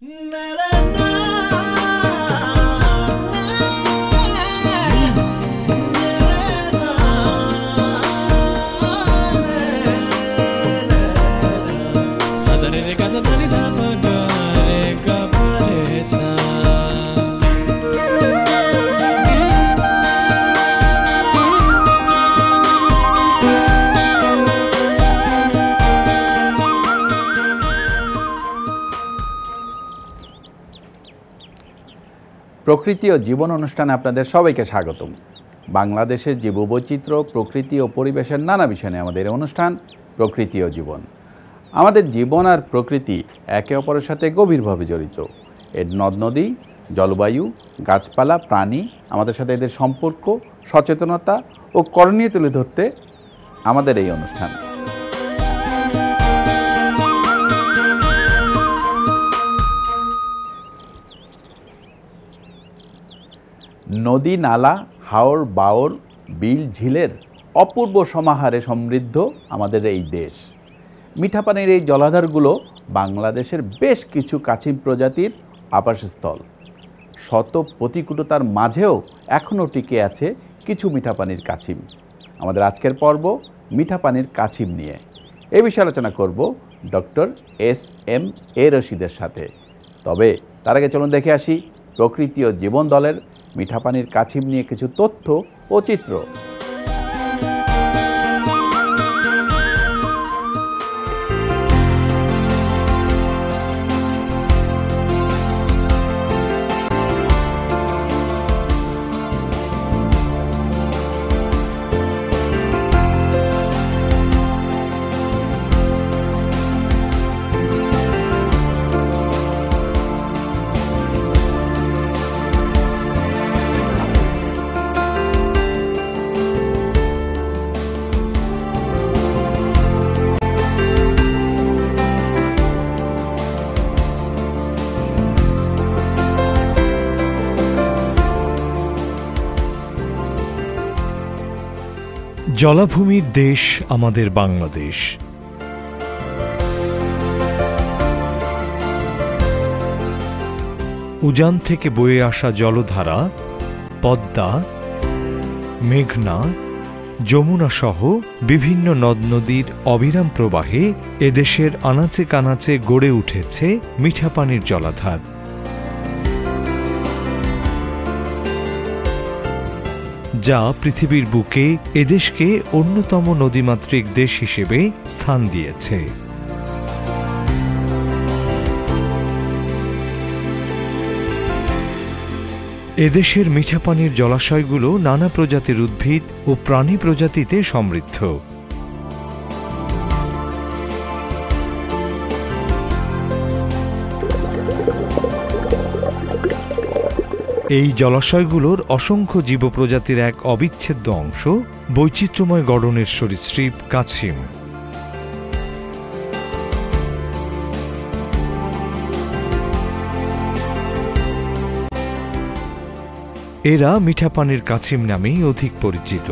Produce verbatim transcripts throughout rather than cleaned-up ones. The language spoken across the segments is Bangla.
প্রকৃতি ও জীবন অনুষ্ঠানে আপনাদের সবাইকে স্বাগতম। বাংলাদেশের জীববৈচিত্র্য, প্রকৃতি ও পরিবেশের নানা বিষয় নিয়ে আমাদের অনুষ্ঠান প্রকৃতি ও জীবন। আমাদের জীবন আর প্রকৃতি একে অপরের সাথে গভীরভাবে জড়িত। এর নদ নদী, জলবায়ু, গাছপালা, প্রাণী, আমাদের সাথে এদের সম্পর্ক, সচেতনতা ও করণীয় তুলে ধরতে আমাদের এই অনুষ্ঠান। নদী, নালা, হাওর, বাওর, বিল, ঝিলের অপূর্ব সমাহারে সমৃদ্ধ আমাদের এই দেশ। মিঠা পানির এই জলাধারগুলো বাংলাদেশের বেশ কিছু কাছিম প্রজাতির আবাসস্থল। শত প্রতিকূলতার মাঝেও এখনও টিকে আছে কিছু মিঠা পানির কাছিম। আমাদের আজকের পর্ব মিঠা পানির কাছিম নিয়ে। এ বিষয়ে আলোচনা করব ডক্টর এস এম এ রশিদের সাথে। তবে তার আগে চলুন দেখে আসি প্রকৃতি ও জীবন দলের মিঠা পানির কাছিম নিয়ে কিছু তথ্য ও চিত্র। জলাভূমির দেশ আমাদের বাংলাদেশ। উজান থেকে বয়ে আসা জলধারা পদ্মা, মেঘনা, যমুনা সহ বিভিন্ন নদ নদীর অবিরাম প্রবাহে এদেশের আনাচে কানাচে গড়ে উঠেছে মিঠা পানির জলাধার। যা পৃথিবীর বুকে এদেশকে অন্যতম নদীমাতৃক দেশ হিসেবে স্থান দিয়েছে। এদেশের মিঠা পানির জলাশয়গুলো নানা প্রজাতির উদ্ভিদ ও প্রাণী প্রজাতিতে সমৃদ্ধ। এই জলাশয়গুলোর অসংখ্য জীবপ্রজাতির এক অবিচ্ছেদ্য অংশ বৈচিত্র্যময় গড়নের সরীসৃপ কাছিম। এরা মিঠা পানির কাছিম নামেই অধিক পরিচিত।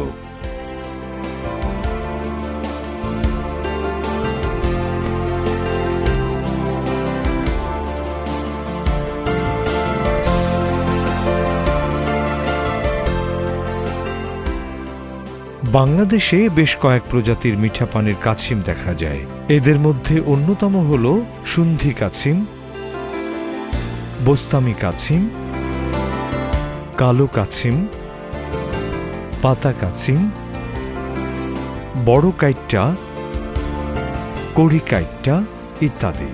বাংলাদেশে বেশ কয়েক প্রজাতির মিঠা পানির কাছিম দেখা যায়। এদের মধ্যে অন্যতম হল সুন্ধি কাছিম, বোস্তামি কাছিম, কালো কাছিম, পাতা কাছিম, বড় কাইট্টা, কড়ি কাইট্টা ইত্যাদি।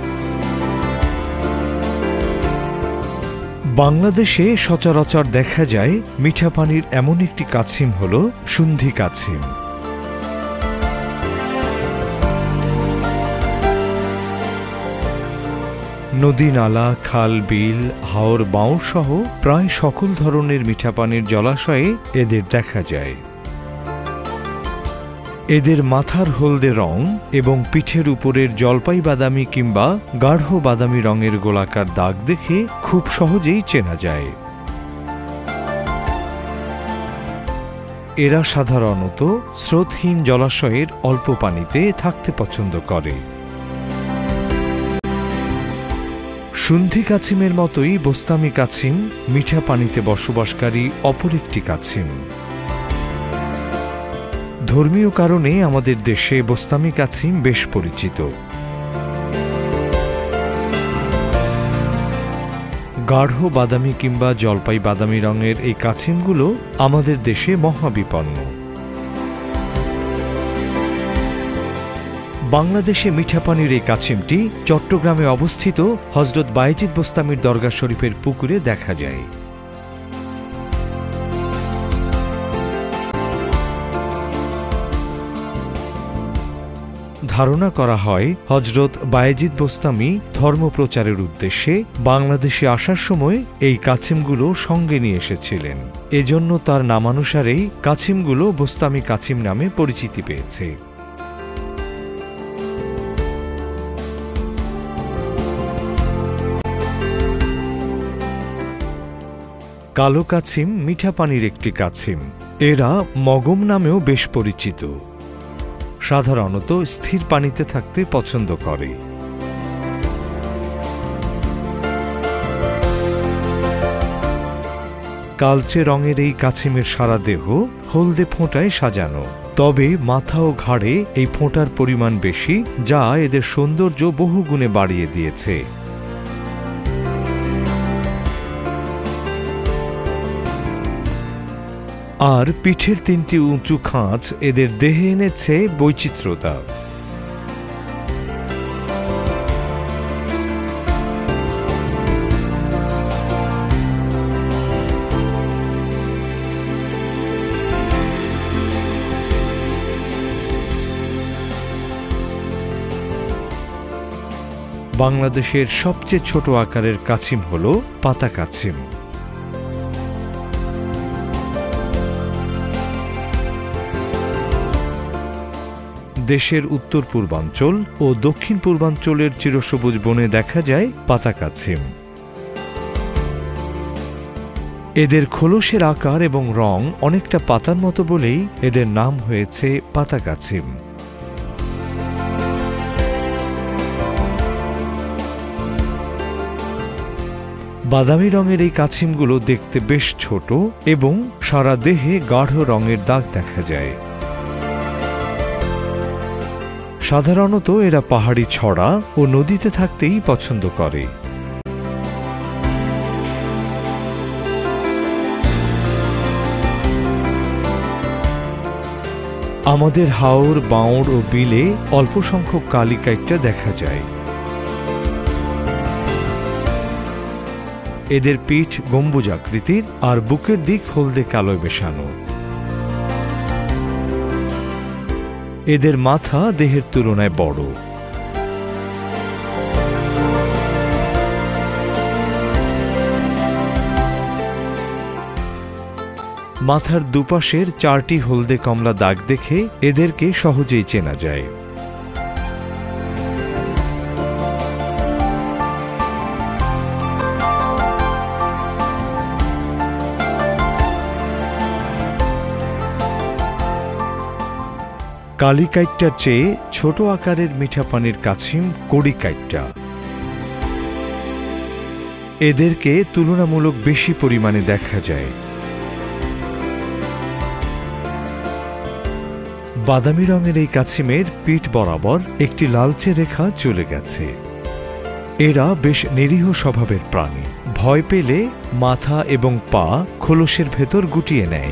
বাংলাদেশে সচরাচর দেখা যায় মিঠা পানির এমন একটি কাছিম হল সুন্ধি কাছিম। নদী, নালা, খাল, বিল, হাওর, বাঁওর সহ প্রায় সকল ধরনের মিঠা পানির জলাশয়ে এদের দেখা যায়। এদের মাথার হলদে রং এবং পিঠের উপরের জলপাই বাদামি কিংবা গাঢ় বাদামি রঙের গোলাকার দাগ দেখে খুব সহজেই চেনা যায়। এরা সাধারণত স্রোতহীন জলাশয়ের অল্প পানিতে থাকতে পছন্দ করে। সুন্ধি কাছিমের মতোই বোস্তামি কাছিম মিঠা পানিতে বসবাসকারী অপর একটি কাছিম। ধর্মীয় কারণে আমাদের দেশে বোস্তামি কাছিম বেশ পরিচিত। গাঢ় বাদামি কিংবা জলপাই বাদামি রঙের এই কাছিমগুলো আমাদের দেশে মহাবিপন্ন। বাংলাদেশে মিঠাপানির এই কাছিমটি চট্টগ্রামে অবস্থিত হযরত বায়েজিদ বোস্তামির দরগা শরীফের পুকুরে দেখা যায়। ধারণা করা হয় হযরত বায়েজিদ বোস্তামি ধর্মপ্রচারের উদ্দেশ্যে বাংলাদেশে আসার সময় এই কাছিমগুলো সঙ্গে নিয়ে এসেছিলেন। এজন্য তার নামানুসারেই কাছিমগুলো বোস্তামি কাছিম নামে পরিচিতি পেয়েছে। কালো কাছিম মিঠা পানির একটি কাছিম। এরা মগম নামেও বেশ পরিচিত। সাধারণত স্থির পানিতে থাকতে পছন্দ করে। কালচে রঙের এই কাছিমের সারা দেহ হলদে ফোঁটায় সাজানো, তবে মাথা ও ঘাড়ে এই ফোঁটার পরিমাণ বেশি, যা এদের সৌন্দর্য বহুগুণে বাড়িয়ে দিয়েছে। আর পিঠের তিনটি উঁচু খাঁজ এদের দেহে এনেছে বৈচিত্র্যতা। বাংলাদেশের সবচেয়ে ছোট আকারের কাছিম হল পাতা কাছিম। দেশের উত্তর পূর্বাঞ্চল ও দক্ষিণ পূর্বাঞ্চলের চিরসবুজ বনে দেখা যায় পাতা কাছিম। এদের খোলসের আকার এবং রং অনেকটা পাতার মতো বলেই এদের নাম হয়েছে পাতা কাছিম। বাদামি রঙের এই কাছিমগুলো দেখতে বেশ ছোট এবং সারা দেহে গাঢ় রঙের দাগ দেখা যায়। সাধারণত এরা পাহাড়ি ছড়া ও নদীতে থাকতেই পছন্দ করে। আমাদের হাওর, বাঁওড় ও বিলে অল্প সংখ্যক কালিকাইটটা দেখা যায়। এদের পিঠ গম্বুজাকৃতির আর বুকের দিক হলদে কালোয় মেশানো। এদের মাথা দেহের তুলনায় বড়। মাথার দুপাশের চারটি হলদে কমলা দাগ দেখে এদেরকে সহজেই চেনা যায়। কালিকাইটটার চেয়ে ছোট আকারের মিঠা পানির কাছিম কড়িকাইটটা। এদেরকে তুলনামূলক বেশি পরিমাণে দেখা যায়। বাদামি রঙের এই কাছিমের পিঠ বরাবর একটি লালচে রেখা চলে গেছে। এরা বেশ নিরীহ স্বভাবের প্রাণী। ভয় পেলে মাথা এবং পা খোলসের ভেতর গুটিয়ে নেয়।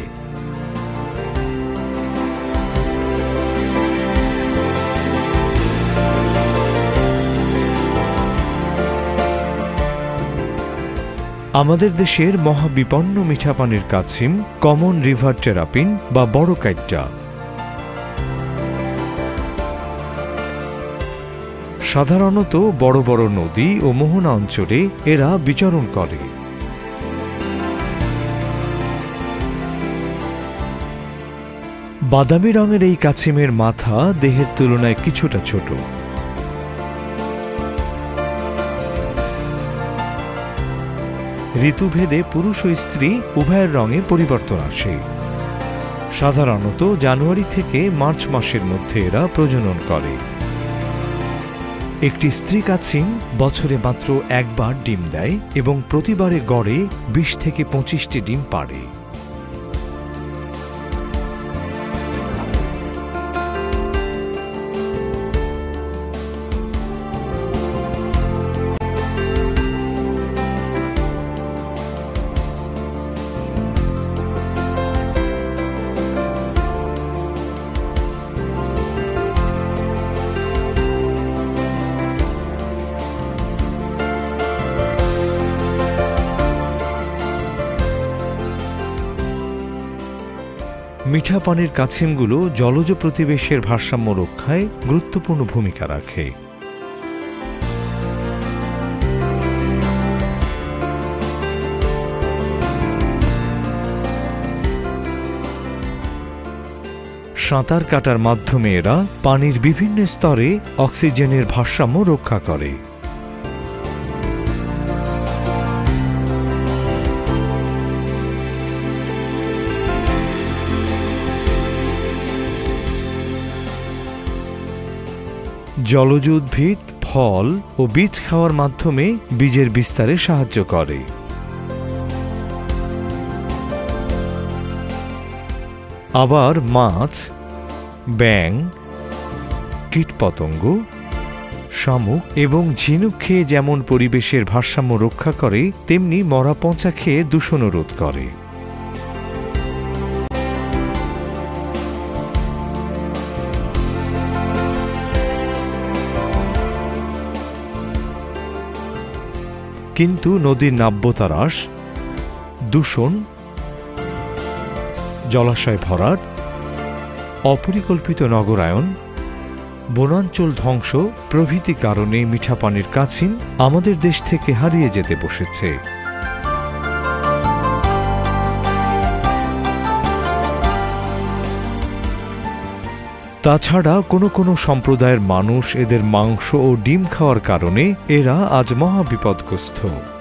আমাদের দেশের মহাবিপন্ন মিঠা পানির কাছিম কমন রিভার টেরাপিন বা বড় কাইটটা। সাধারণত বড় বড় নদী ও মোহনা অঞ্চলে এরা বিচরণ করে। বাদামি রঙের এই কাছিমের মাথা দেহের তুলনায় কিছুটা ছোট। ঋতুভেদে পুরুষ ও স্ত্রী উভয়ের রঙে পরিবর্তন আসে। সাধারণত জানুয়ারি থেকে মার্চ মাসের মধ্যে এরা প্রজনন করে। একটি স্ত্রী কাছিম বছরে মাত্র একবার ডিম দেয় এবং প্রতিবারে গড়ে বিশ থেকে পঁচিশটি ডিম পাড়ে। মিঠা পানির কাছিমগুলো জলজ প্রতিবেশের ভারসাম্য রক্ষায় গুরুত্বপূর্ণ ভূমিকা রাখে। সাঁতার কাটার মাধ্যমে এরা পানির বিভিন্ন স্তরে অক্সিজেনের ভারসাম্য রক্ষা করে। জলজ উদ্ভিদ ফল ও বীজ খাওয়ার মাধ্যমে বীজের বিস্তারে সাহায্য করে। আবার মাছ, ব্যাঙ, কীটপতঙ্গ, শামুক এবং ঝিনুক খেয়ে যেমন পরিবেশের ভারসাম্য রক্ষা করে, তেমনি মরা পচা খেয়ে দূষণও রোধ করে। কিন্তু নদীর নাব্যতা হ্রাস, দূষণ, জলাশয় ভরাট, অপরিকল্পিত নগরায়ন, বনাঞ্চল ধ্বংস প্রভৃতি কারণে মিঠা পানির কাছিম আমাদের দেশ থেকে হারিয়ে যেতে বসেছে। তাছাড়া কোনো কোনো সম্প্রদায়ের মানুষ এদের মাংস ও ডিম খাওয়ার কারণে এরা আজ মহাবিপদগ্রস্ত।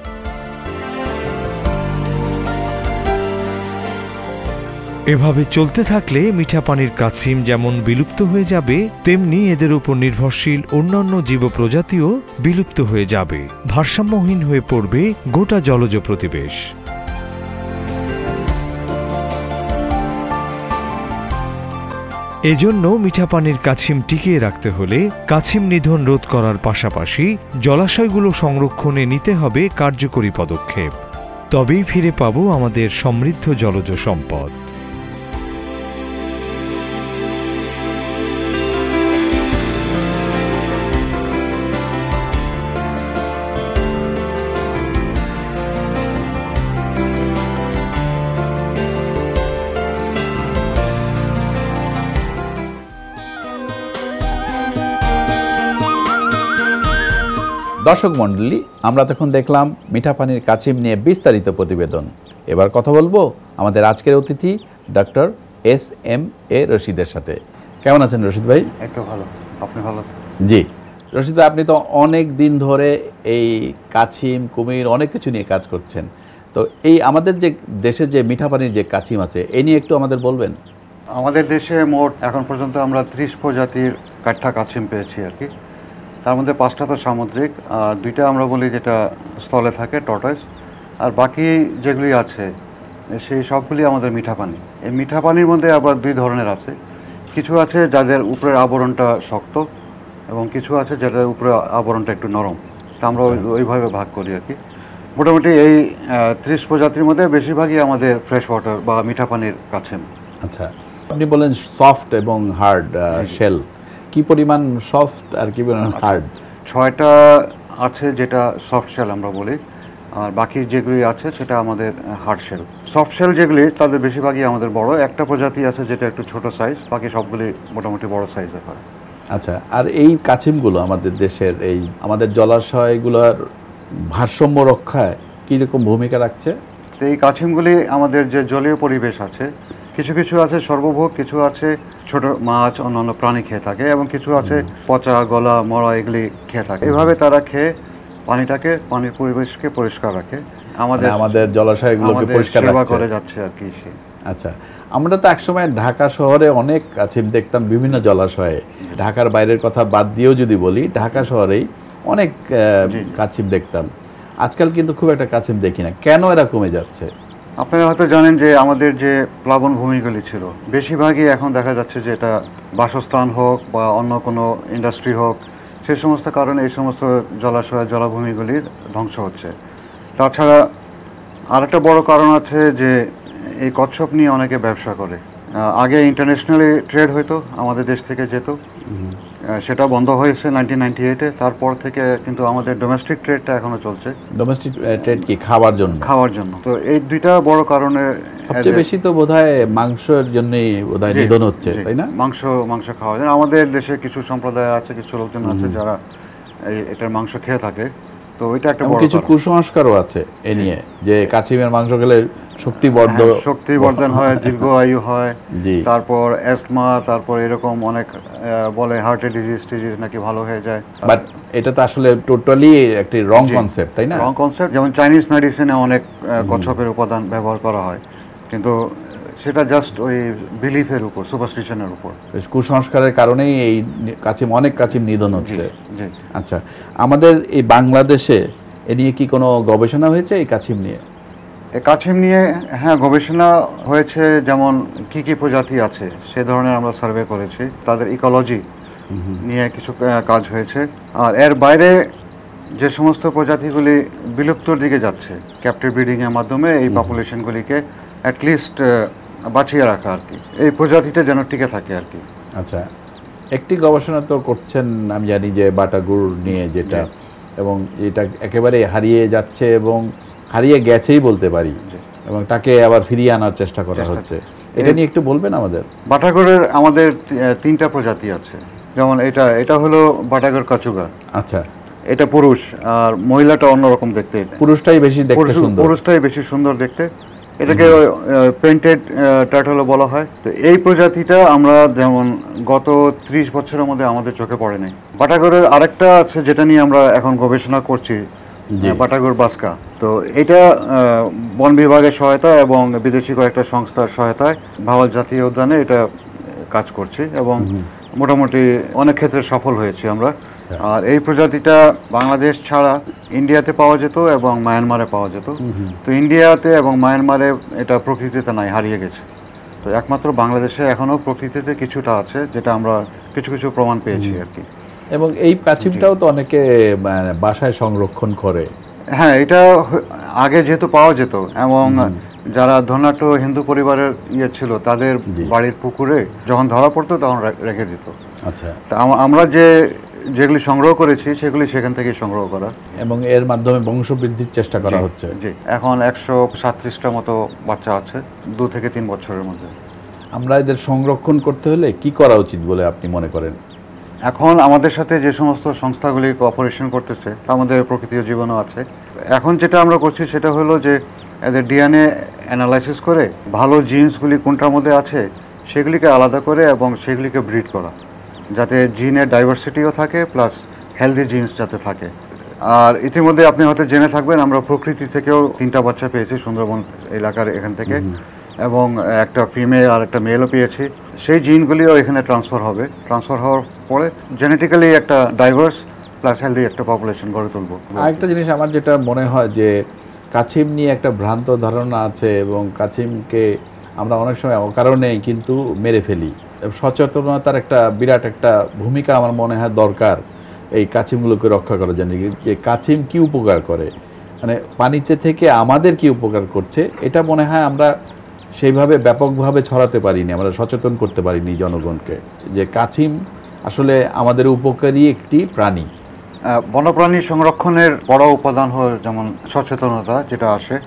এভাবে চলতে থাকলে মিঠা পানির কাছিম যেমন বিলুপ্ত হয়ে যাবে, তেমনি এদের উপর নির্ভরশীল অন্যান্য জীব প্রজাতিও বিলুপ্ত হয়ে যাবে। ভারসাম্যহীন হয়ে পড়বে গোটা জলজ প্রতিবেশ। এজন্য মিঠা পানির কাছিম টিকিয়ে রাখতে হলে কাছিম নিধন রোধ করার পাশাপাশি জলাশয়গুলো সংরক্ষণে নিতে হবে কার্যকরী পদক্ষেপ। তবেই ফিরে পাব আমাদের সমৃদ্ধ জলজ সম্পদ। দর্শক মণ্ডলী, আমরা তখন দেখলাম মিঠা পানির কাছিম নিয়ে বিস্তারিত প্রতিবেদন। এবার কথা বলবো আমাদের আজকের অতিথি ডক্টর এস এম এ রশিদের সাথে। কেমন আছেন রশিদ ভাই? একটু ভালো, আপনি ভালো? জি রশিদ ভাই, আপনি তো অনেক দিন ধরে এই কাছিম, কুমির অনেক কিছু নিয়ে কাজ করছেন। তো এই আমাদের যে দেশে যে মিঠা পানির যে কাছিম আছে, এই নিয়ে একটু আমাদের বলবেন। আমাদের দেশে মোট এখন পর্যন্ত আমরা ত্রিশ প্রজাতির কাঠা কাছিম পেয়েছি আর কি। তার মধ্যে পাঁচটা তো সামুদ্রিক, আর দুইটা আমরা বলি যেটা স্থলে থাকে, টর্টয়েস, আর বাকি যেগুলি আছে সেই সবগুলি আমাদের মিঠা পানি। এই মিঠা পানির মধ্যে আবার দুই ধরনের আছে। কিছু আছে যাদের উপরের আবরণটা শক্ত এবং কিছু আছে যাদের উপরে আবরণটা একটু নরম। তা আমরা ওইভাবে ভাগ করি আর কি। মোটামুটি এই ত্রিশ প্রজাতির মধ্যে বেশিরভাগই আমাদের ফ্রেশ ওয়াটার বা মিঠা পানির কাছিম। আচ্ছা, আপনি বলেন সফট এবং হার্ড শেল, কি পরিমাণ সফট আর কি পরিমাণ হার্ড? ছয়টা আছে যেটা সফট শেল আমরা বলি, আর বাকি যেগুলি আছে সেটা আমাদের হার্ড শেল। সফট শেল যেগুলি তাদের বেশিরভাগই আমাদের বড়, একটা প্রজাতি আছে যেটা একটু ছোট সাইজ, বাকি সবগুলি মোটামুটি বড় সাইজের হয়। আচ্ছা, আর এই কাছিমগুলো আমাদের দেশের এই আমাদের জলাশয়গুলোর ভারসাম্য রক্ষায় কীরকম ভূমিকা রাখছে? তো এই কাছিমগুলি আমাদের যে জলীয় পরিবেশ আছে, কিছু কিছু আছে সর্বভোগ, কিছু আছে ছোট মাছ অন্যান্য প্রাণী খেয়ে থাকে, এবং কিছু আছে পচা গলা মরা এগুলি খেয়ে থাকে। এভাবে তারা খেয়ে পানিটাকে, পানির পরিবেশকে পরিষ্কার রাখে, আমাদের আমাদের জলাশয়গুলোকে পরিষ্কার করে যাচ্ছে আর কি। আচ্ছা, আমরা তো একসময় ঢাকা শহরে অনেক কাছিম দেখতাম বিভিন্ন জলাশয়ে। ঢাকার বাইরের কথা বাদ দিয়েও যদি বলি, ঢাকা শহরেই অনেক আহ, কাছিম দেখতাম। আজকাল কিন্তু খুব একটা কাছিম দেখি না, কেন এরা কমে যাচ্ছে? আপনারা হয়তো জানেন যে আমাদের যে প্লাবন ভূমিগুলি ছিল বেশিরভাগই এখন দেখা যাচ্ছে যে এটা বাসস্থান হোক বা অন্য কোনো ইন্ডাস্ট্রি হোক, সেই সমস্ত কারণে এই সমস্ত জলাশয় জলাভূমিগুলি ধ্বংস হচ্ছে। তাছাড়া আরেকটা বড় কারণ আছে যে এই কচ্ছপ নিয়ে অনেকে ব্যবসা করে। আহ, আগে ইন্টারন্যাশনালি ট্রেড হইতো, আমাদের দেশ থেকে যেত, আহ, সেটা বন্ধ হয়েছে নাইনটিন নাইনটি এইটে। তারপর থেকে কিন্তু আমাদের ডোমেস্টিক ট্রেডটা এখনো চলছে। ডোমেস্টিক ট্রেড কি খাবার জন্য? খাওয়ার জন্য। তো এই দুইটা বড় কারণে সবচেয়ে বেশি তো বোধহয় মাংসের জন্যই বোধহয় জি, নিধন হচ্ছে, জি, তাই না? মাংস মাংস খাওয়া যায়। আমাদের দেশে কিছু সম্প্রদায় আছে, কিছু লোকজন আছে যারা এই এটার মাংস খেয়ে থাকে। তো এটা একটা এবং বড় কিছু কারণ। কুসংস্কারও আছে এ নিয়ে, যে কাছিমের মাংস খেলে শক্তি বর্ধ হ্যাঁ, শক্তি বর্ধন হয়, দীর্ঘ আয়ু হয়, জি। তারপর অ্যাসমা, তারপর এরকম অনেক আহ, বলে হার্টের ডিজিজ টিজিজ নাকি ভালো হয়ে যায়। বাট এটা তো আসলে টোটালি একটি রং কনসেপ্ট, তাই না? Wrong concept. যেমন চাইনিজ মেডিসিনে অনেক আহ, কচ্ছপের উপাদান ব্যবহার করা হয়, কিন্তু সেটা জাস্ট ওই বিলিফের উপর, সুপারস্টিশনের উপর। কুসংস্কারের কারণেই এই কাছিম, অনেক কাছিম নিধন হচ্ছে। জি। আচ্ছা, আমাদের এই বাংলাদেশে এ নিয়ে কি কোনো গবেষণা হয়েছে এই কাছিম নিয়ে? এই কাছিম নিয়ে হ্যাঁ গবেষণা হয়েছে। যেমন কি কি প্রজাতি আছে সে ধরনের আমরা সার্ভে করেছি, তাদের ইকোলজি নিয়ে কিছু আহ, কাজ হয়েছে। আর এর বাইরে যে সমস্ত প্রজাতিগুলি বিলুপ্তর দিকে যাচ্ছে, ক্যাপটিভ ব্রিডিংয়ের মাধ্যমে এই পপুলেশনগুলিকে অ্যাটলিস্ট বাঁচিয়ে রাখা আর কি, এই প্রজাতিটা যেন টিকে থাকে আর কি। আচ্ছা, একটি গবেষণা তো করছেন আমি জানি, যে বাটাগুড় নিয়ে, যেটা এবং এটা একেবারে হারিয়ে যাচ্ছে এবং হারিয়ে গেছেই বলতে পারি, এবং তাকে আবার ফিরিয়ে আনার চেষ্টা করা হচ্ছে। এটা নিয়ে একটু বলবেন আমাদের? বাটাগড়ের আমাদের তি- তিনটা প্রজাতি আছে। যেমন এটা এটা হলো বাটাগড় কাচুগা। আচ্ছা, এটা পুরুষ, আর মহিলাটা অন্যরকম দেখতে। পুরুষটাই বেশি দেখতে পুরুষ- সুন্দর। পুরুষটাই বেশি সুন্দর দেখতে। এটাকে পেন্টেড টার্টলও বলা হয়। তো এই প্রজাতিটা আমরা যেমন গত ত্রিশ বছরের মধ্যে আমাদের চোখে পড়ে নাই। বাটাগড়ের আরেকটা আছে যেটা নিয়ে আমরা এখন গবেষণা করছি, বাটাগড় বাস্কা। তো এটা আহ, বন বিভাগের সহায়তা এবং বিদেশি কয়েকটা সংস্থার সহায়তায় ভাওয়াল জাতীয় উদ্যানে এটা আহ, কাজ করছি, এবং মোটামুটি অনেক ক্ষেত্রে সফল হয়েছি আমরা। আর এই প্রজাতিটা বাংলাদেশ ছাড়া ইন্ডিয়াতে পাওয়া যেত এবং মায়ানমারে পাওয়া যেত। তো ইন্ডিয়াতে এবং মায়ানমারে এটা প্রকৃতিতে নাই, হারিয়ে গেছে। তো একমাত্র বাংলাদেশে এখনো প্রকৃতিতে কিছুটা আছে, যেটা আমরা কিছু কিছু প্রমাণ পেয়েছি আর কি। এবং এই কাছিমটাও তো অনেকে মানে বাসায় সংরক্ষণ করে। হ্যাঁ, এটা হ- আগে যেহেতু পাওয়া যেত, এবং যারা ধনাঢ্য হিন্দু পরিবারের ইয়ে ছিল তাদের বাড়ির পুকুরে যখন ধরা পড়তো তখন রে- রেখে দিত। আচ্ছা, তা আম- আমরা যে যেগুলি সংগ্রহ করেছি সেগুলি সেখান থেকে সংগ্রহ করা। এবং এর মাধ্যমে বংশবৃদ্ধির চেষ্টা করা জি, হচ্ছে। জি, এখন একশো সাতত্রিশটা মতো বাচ্চা আছে দু থেকে তিন বছরের মধ্যে। আমরা এদের সংরক্ষণ করতে হলে কি করা উচিত বলে আপনি মনে করেন? এখন আমাদের সাথে যে সমস্ত সংস্থাগুলি কোঅপারেশন করতেছে তার মধ্যে প্রকৃতির জীবনও আছে। এখন যেটা আমরা করছি সেটা হলো যে এদের ডিএনএ অ্যানালাইসিস করে ভালো জিন্সগুলি কোনটার মধ্যে আছে সেগুলিকে আলাদা করে এবং সেগুলিকে ব্রিড করা, যাতে জিনের ডাইভার্সিটিও থাকে প্লাস হেলদি জিন্স যাতে থাকে। আর ইতিমধ্যে আপনি হয়তো জেনে থাকবেন আমরা প্রকৃতি থেকেও তিনটা বাচ্চা পেয়েছি সুন্দরবন এলাকার এখান থেকে, এবং একটা ফিমেল আর একটা মেলও পেয়েছি। সেই জিনগুলিও এখানে ট্রান্সফার হবে। ট্রান্সফার হওয়ার পরে জেনেটিক্যালি একটা ডাইভার্স প্লাস হেলদি একটা পপুলেশন গড়ে তুলব। আরেকটা জিনিস আমার যেটা মনে হয় যে কাছিম নিয়ে একটা ভ্রান্ত ধারণা আছে, এবং কাছিমকে আমরা অনেক সময় অকারণেই কিন্তু মেরে ফেলি। সচেতনতার একটা বিরাট একটা ভূমিকা আমার মনে হয় দরকার এই কাছিমগুলোকে রক্ষা করার জন্য, যে কাছিম কি উপকার করে, মানে পানিতে থেকে আমাদের কি উপকার করছে, এটা মনে হয় আমরা সেইভাবে ব্যাপকভাবে ছড়াতে পারিনি, আমরা সচেতন করতে পারিনি জনগণকে, যে কাছিম আসলে আমাদের উপকারী একটি প্রাণী। আহ, বন্যপ্রাণী সংরক্ষণের বড় উপাদান হল যেমন সচেতনতা যেটা আসে।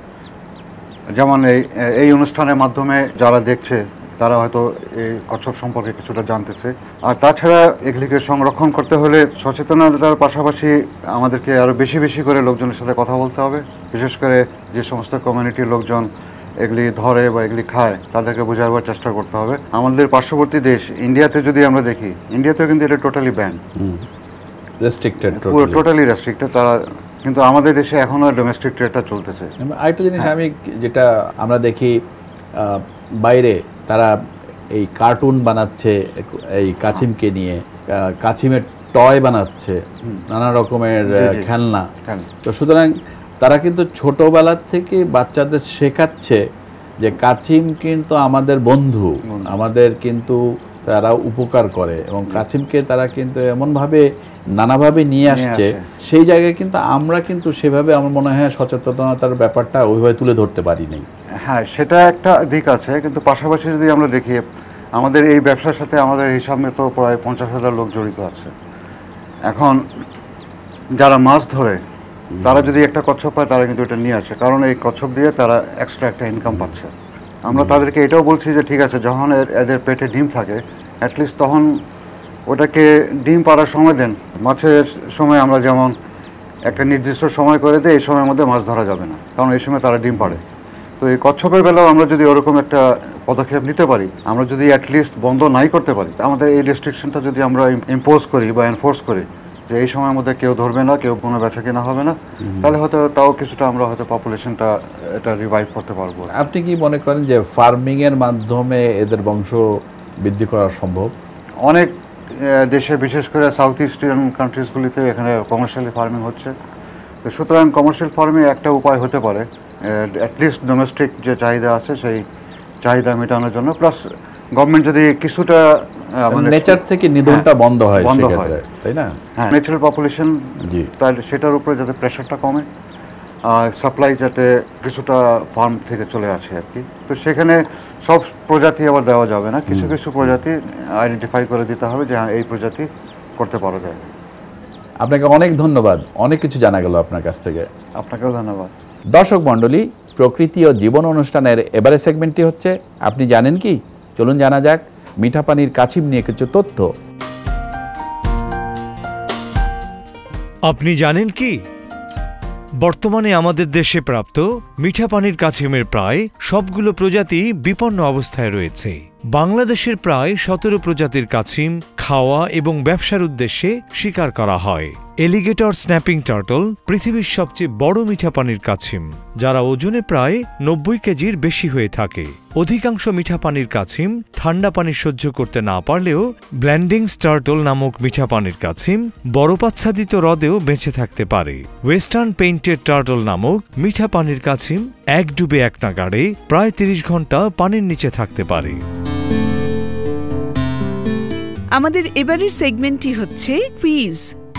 যেমন এই এই অনুষ্ঠানের মাধ্যমে যারা দেখছে তারা হয়তো এই কচ্ছপ সম্পর্কে কিছুটা জানতেছে। আর তাছাড়া এগুলিকে সংরক্ষণ করতে হলে সচেতনতার পাশাপাশি আমাদেরকে আরও বেশি বেশি করে লোকজনের সাথে কথা বলতে হবে। বিশেষ করে যে সমস্ত কমিউনিটির লোকজন এগুলি ধরে বা এগুলি খায় তাদেরকে বোঝাবার চেষ্টা করতে হবে। আমাদের পার্শ্ববর্তী দেশ ইন্ডিয়াতে যদি আমরা দেখি, ইন্ডিয়াতেও কিন্তু এটা টোটালি ব্যান, রেস্ট্রিক্টেড, পুরো টোটালি রেস্ট্রিক্টেড। তারা কিন্তু আমাদের দেশে এখনও ডোমেস্টিক ট্রেডটা চলতেছে। আরেকটা জিনিস আমি যেটা আমরা দেখি আহ, বাইরে তারা এই কার্টুন বানাচ্ছে এই কাছিমকে নিয়ে, কাছিমের টয় বানাচ্ছে, নানা রকমের খেলনা। তো সুতরাং তারা কিন্তু ছোটবেলা থেকে বাচ্চাদের শেখাচ্ছে যে কাছিম কিন্তু আমাদের বন্ধু, আমাদের কিন্তু তারা উপকার করে, এবং কাছিমকে তারা কিন্তু এমনভাবে নানাভাবে নিয়ে আসছে, সেই জায়গায় কিন্তু আমরা কিন্তু সেভাবে আমার মনে হয় সচেতনতার ব্যাপারটা ওইভাবে তুলে ধরতে পারি নাই। হ্যাঁ, সেটা একটা দিক আছে, কিন্তু পাশাপাশি যদি আমরা দেখি আমাদের এই ব্যবসার সাথে আমাদের হিসাবে তো প্রায় পঞ্চাশ হাজার লোক জড়িত আছে। এখন যারা মাছ ধরে তারা যদি একটা কচ্ছপ পায় তারা কিন্তু এটা নিয়ে আসে, কারণ এই কচ্ছপ দিয়ে তারা এক্সট্রা একটা ইনকাম পাচ্ছে। আমরা তাদেরকে এটাও বলছি যে ঠিক আছে, যখন এদের পেটে ডিম থাকে অ্যাটলিস্ট তখন ওটাকে ডিম পাড়ার সময় দেন। মাছের সময় আমরা যেমন একটা নির্দিষ্ট সময় করে দিই, এই সময়ের মধ্যে মাছ ধরা যাবে না, কারণ এই সময় তারা ডিম পাড়ে। তো এই কচ্ছপের বেলাও আমরা যদি ওরকম একটা পদক্ষেপ নিতে পারি, আমরা যদি অ্যাটলিস্ট বন্ধ নাই করতে পারি, আমাদের এই রেস্ট্রিকশনটা যদি আমরা ইম্পোজ করি বা এনফোর্স করি যে এই সময়ের মধ্যে কেউ ধরবে না, কেউ কোনো বেচা কেনা হবে না, তাহলে হয়তো তাও কিছুটা আমরা হয়তো পপুলেশনটা এটা রিভাইভ করতে পারবো। আপনি কি মনে করেন যে ফার্মিংয়ের মাধ্যমে এদের বংশ বৃদ্ধি করা সম্ভব? অনেক দেশে, বিশেষ করে সাউথ ইস্টার্ন কান্ট্রিজগুলিতে এখানে কমার্শিয়ালি ফার্মিং হচ্ছে। তো সুতরাং কমার্শিয়াল ফার্মিং একটা উপায় হতে পারে অ্যাটলিস্ট ডোমেস্টিক যে চাহিদা আছে সেই চাহিদা মেটানোর জন্য, প্লাস গভর্নমেন্ট যদি কিছুটা নেচার থেকে নিধনটা বন্ধ হয়, বন্ধ হয়, তাই না? হ্যাঁ, ন্যাচারাল পপুলেশন, তাহলে সেটার উপরে যাতে প্রেশারটা কমে আর সাপ্লাই যাতে কিছুটা ফার্ম থেকে চলে আসে আর কি। তো সেখানে সব প্রজাতি আবার দেওয়া যাবে না, কিছু কিছু প্রজাতি আইডেন্টিফাই করে দিতে হবে যে এই প্রজাতি করতে পারা যায়। আপনাকে অনেক ধন্যবাদ, অনেক কিছু জানা গেল আপনার কাছ থেকে। আপনাকেও ধন্যবাদ। দর্শক মণ্ডলী, প্রকৃতি ও জীবন অনুষ্ঠানের এবারে সেগমেন্টটি হচ্ছে আপনি জানেন কি। চলুন জানা যাক মিঠা পানির কাছিম নিয়ে কিছু তথ্য। আপনি জানেন কি, বর্তমানে আমাদের দেশে প্রাপ্ত মিঠা পানির কাছিমের প্রায় সবগুলো প্রজাতি বিপন্ন অবস্থায় রয়েছে। বাংলাদেশের প্রায় সতেরো প্রজাতির কাছিম খাওয়া এবং ব্যবসার উদ্দেশ্যে শিকার করা হয়। এলিগেটর স্ন্যাপিং টার্টল পৃথিবীর সবচেয়ে বড় মিঠা পানির কাছিম, যারা ওজনে প্রায় নব্বই কেজির বেশি হয়ে থাকে। অধিকাংশ মিঠা পানির কাছিম ঠান্ডা পানি সহ্য করতে না পারলেও ব্ল্যান্ডিংস টার্টল নামক মিঠা পানির কাছিম বরফাচ্ছাদিত হ্রদেও বেঁচে থাকতে পারে। ওয়েস্টার্ন পেইন্টেড টার্টল নামক মিঠা পানির কাছিম এক ডুবে এক নাগাড়ে প্রায় তিরিশ ঘন্টা পানির নিচে থাকতে পারে। আমাদের এবারের সেগমেন্টটি হচ্ছে কুইজ।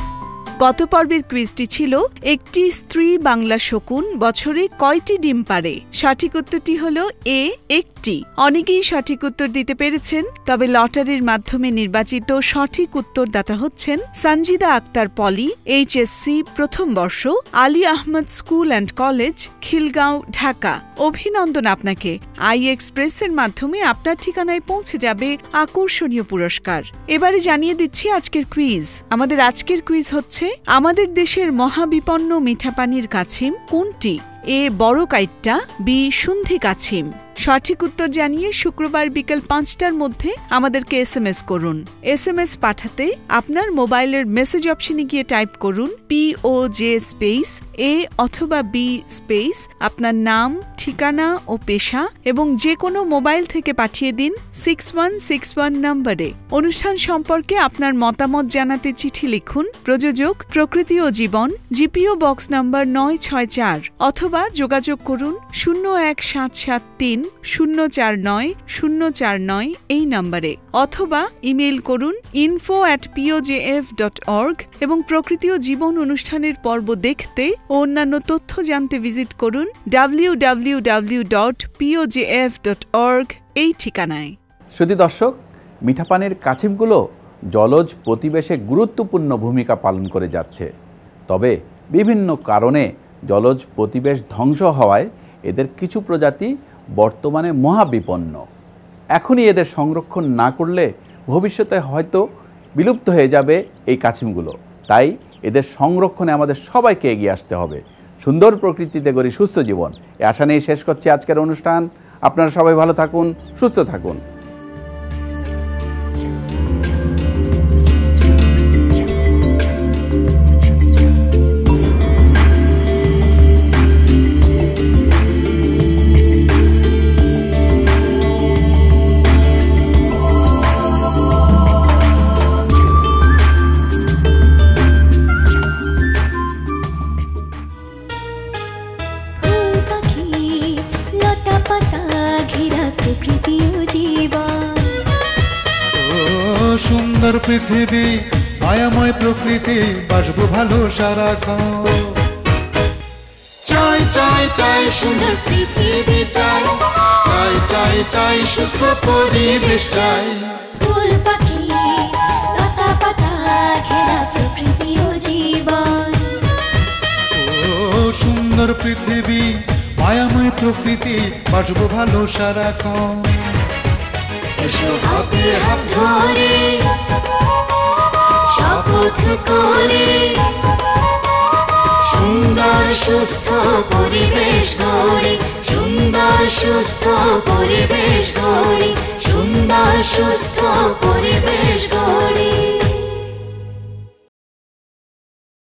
গত পর্বের কুইজটি ছিল একটি স্ত্রী বাংলা শকুন বছরে কয়টি ডিম পারে? সঠিক উত্তরটি হল এ, একটি। অনেকেই সঠিক উত্তর দিতে পেরেছেন, তবে লটারির মাধ্যমে নির্বাচিত সঠিক উত্তরদাতা হচ্ছেন সঞ্জিদা আক্তার পলি, এইচএসসি প্রথম বর্ষ, Ali Ahmad school and college, Khilgaon, Dhaka. অভিনন্দন আপনাকে। আই এক্সপ্রেসের মাধ্যমে আপনার ঠিকানায় পৌঁছে যাবে আকর্ষণীয় পুরস্কার। এবারে জানিয়ে দিচ্ছি আজকের কুইজ। আমাদের আজকের কুইজ হচ্ছে আমাদের দেশের মহাবিপন্ন মিঠা পানির কাছিম কোনটি? এ, বড় কাইট্টা, বি, সুন্ধি কাছিম। সঠিক উত্তর জানিয়ে শুক্রবার বিকেল পাঁচটার মধ্যে আমাদেরকে এস এম এস করুন। এস এম এস পাঠাতে আপনার মোবাইলের মেসেজ অপশনে গিয়ে টাইপ করুন P O J space A অথবা বি স্পেস আপনার নাম, ঠিকানা ও পেশা, এবং যে কোনো মোবাইল থেকে পাঠিয়ে দিন সিক্স ওয়ান সিক্স ওয়ান নম্বরে। অনুষ্ঠান সম্পর্কে আপনার মতামত জানাতে চিঠি লিখুন। প্রযোজক প্রকৃতি ও জীবন, জিপিও বক্স নম্বর নয় ছয় চার, অথবা যোগাযোগ করুন শূন্য এক সাত সাত তিন শূন্য চার নয় শূন্য চার নয় এই নম্বরে, অথবা ইমেইল করুন info at POJF dot org এবং প্রকৃতি ও জীবন অনুষ্ঠানের পর্ব দেখতে ও অন্যান্য তথ্য জানতে ভিজিট করুন W W W dot POJF dot org এই ঠিকানায়। শুধু দর্শক, মিঠা পানির কাছিমগুলো জলজ প্রতিবেশে গুরুত্বপূর্ণ ভূমিকা পালন করে যাচ্ছে। তবে বিভিন্ন কারণে জলজ প্রতিবেশ ধ্বংস হওয়ায় এদের কিছু প্রজাতি বর্তমানে মহাবিপন্ন। এখনই এদের সংরক্ষণ না করলে ভবিষ্যতে হয়তো বিলুপ্ত হয়ে যাবে এই কাছিমগুলো। তাই এদের সংরক্ষণে আমাদের সবাইকে এগিয়ে আসতে হবে। সুন্দর প্রকৃতিতে গড়ি সুস্থ জীবন, এ আশা নিয়ে শেষ করছি আজকের অনুষ্ঠান। আপনারা সবাই ভালো থাকুন, সুস্থ থাকুন। সুন্দর পৃথিবী মায়াময় প্রকৃতি বাসবো ভালো সারাক্ষণ। চাই চাই চাই সুন্দর পৃথিবী চাই, চাই চাই চাই সুস্থ পরিবেশ চাই। ফুল পাখি লতা পাতা ঘেরা প্রকৃতি ও জীবন। ও সুন্দর পৃথিবী মায়াময় প্রকৃতি বাসবো ভালো সারাক্ষণ। এসো হাতে হাত ধরে শপথ করে সুন্দর সুস্থ পরিবেশ গড়ি, সুন্দর সুস্থ পরিবেশ গড়ি, সুন্দর সুস্থ পরিবেশ